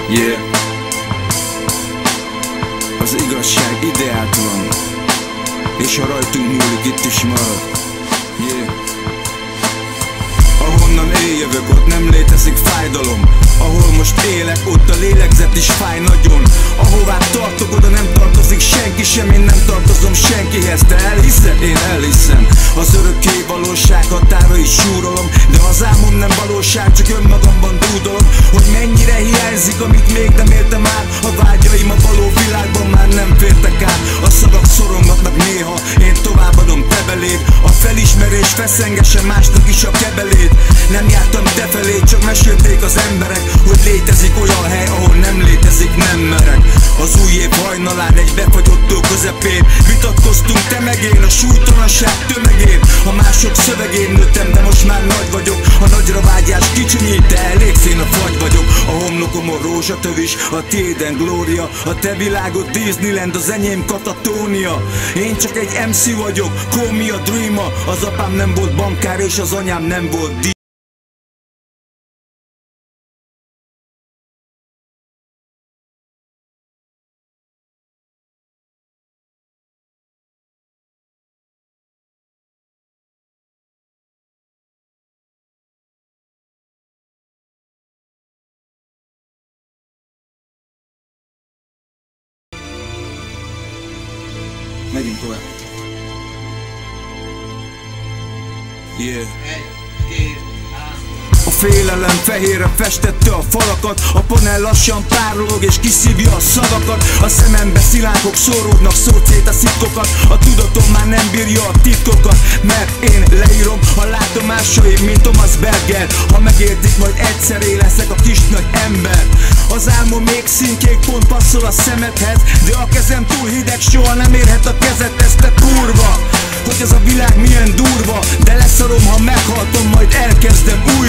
Yeah. Az igazság ideáltalan, és ha rajtunk múlik, itt is marad. Yeah. Ahonnan éljövök, ott nem létezik fájdalom. Ahol most élek, ott a lélegzet is fáj nagyon. Ahová tartok, oda nem tartozik senki sem. Én nem tartozom senkihez, te elhiszed? Én elhiszem. Az örökké valóság határait súrolom, de az álmom nem valóság, csak önmagamban dúdolom, hogy mennyire hiányzik, amit még nem értem át. A vágyaim a való világban már nem fértek át. A szavak szorongatnak néha, én továbbadom te beléd. A felismerés feszengesse másnak is a kebelét. Nem jártam te felé, csak mesélték az emberek, hogy létezik olyan hely, ahol nem létezik, nem merek. Az új év hajnalán egy befagyott tó közepén vitatkoztunk te meg én, a súlytalanság tömegén. A mások szövegén nőttem, de most már nagy vagyok. A nagyra vágyás kicsinyít, de elégsz, én a fagy vagyok. A homlokomon rózsatövis, a tiéden glória. A te világod Disneyland, az enyém Katatónia. Én csak egy MC vagyok, call me a dreamer. Az apám nem volt bankár, és az anyám nem volt D. Megyünk tovább. Yeah. A félelem fehérre festette a falakat. A panel lassan párolog és kiszívja a szavakat. A szemembe szilánkok szóródnak, szórt szét a szitkokat. A tudatom már nem bírja a titkokat, mert én leírom a látomásaim, mint Thomas Berger. Ha megértik, majd egyszer én leszek a kis nagy ember. Az álmom még színkék, pont passzol a szemedhez, de a kezem túl hideg, soha nem érhet a kezedhez, te kurva. Hogy ez a világ milyen durva, de leszarom, ha meghaltom, majd elkezdem újra.